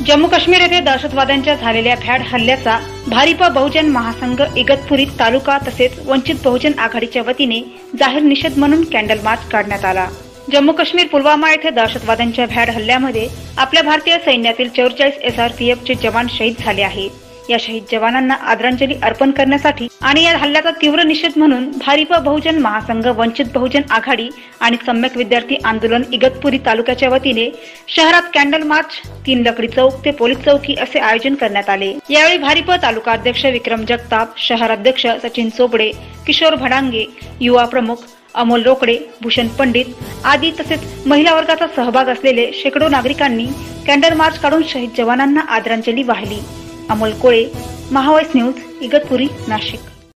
जम्मू काश्मीर येथे दहशतवाद्यांच्या झालेल्या भ्याड हल्ल्याचा भारिप बहुजन महासंघ इगतपुरी तालुका तसेच वंचित बहुजन आघाडीच्या वतीने जाहीर निषेध म्हणून कॅन्डल मार्च काढण्यात आला। जम्मू काश्मीर पुलवामा येथे दहशतवाद्यांच्या भ्याड हल्ल्यामध्ये आपल्या भारतीय सैन्यातील 44 SRPF चे जवान शहीद झाले आहेत। या शहीद जवानांना आदरांजली अर्पण करण्यासाठी आणि या हल्ल्याचा तीव्र निषेध म्हणून भारिप बहुजन महासंघ, वंचित बहुजन आघाडी आणि सम्यक विद्यार्थी आंदोलन इगतपुरी तालुक्याच्या वतीने शहरात कॅन्डल मार्च, 3 लकडी चौक ते पोलीस चौकी असे आयोजन करण्यात आले। यावेळी भारिप तालुका अध्यक्ष विक्रम जगताप, शहर अध्यक्ष सचिन चोपडे, किशोर भडांगे, युवा प्रमुख अमोल रोकडे, भूषण पंडित आदी तसेच महिला वर्गाचा सहभाग असलेले शेकडो नागरिकांनी कॅन्डल मार्च काढून शहीद जवानांना आदरांजली वाहिली। अमोल कोळे, महावॉइस न्यूज, इगतपुरी, नाशिक।